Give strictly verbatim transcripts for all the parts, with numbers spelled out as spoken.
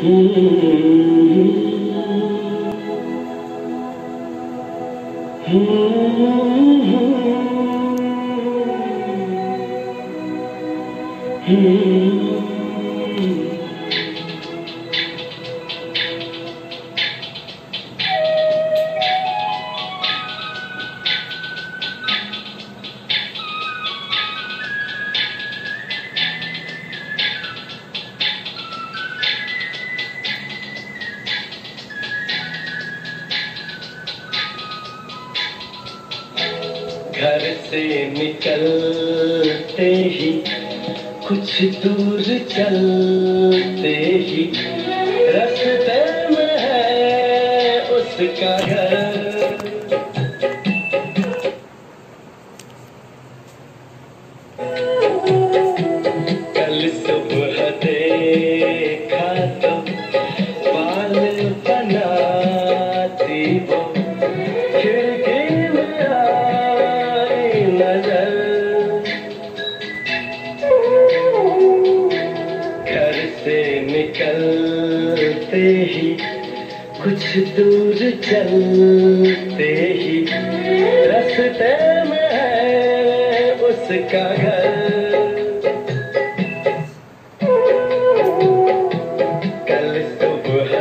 घर से निकलते ही कुछ दूर चलते ही रास्ते में है उसका घर। कल सुबह देखा तो बाल बनाती वो खिड़की में आई नजर। घर से निकलते ही कुछ दूर चलते ही रास्ते में है उसका घर। कल सुबह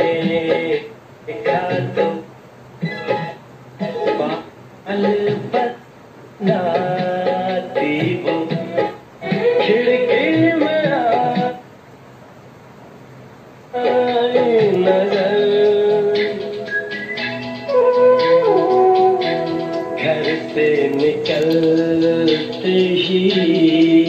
देखा तो बाल बनाती वो खिड़की में आई नजर। घर से निकलते ही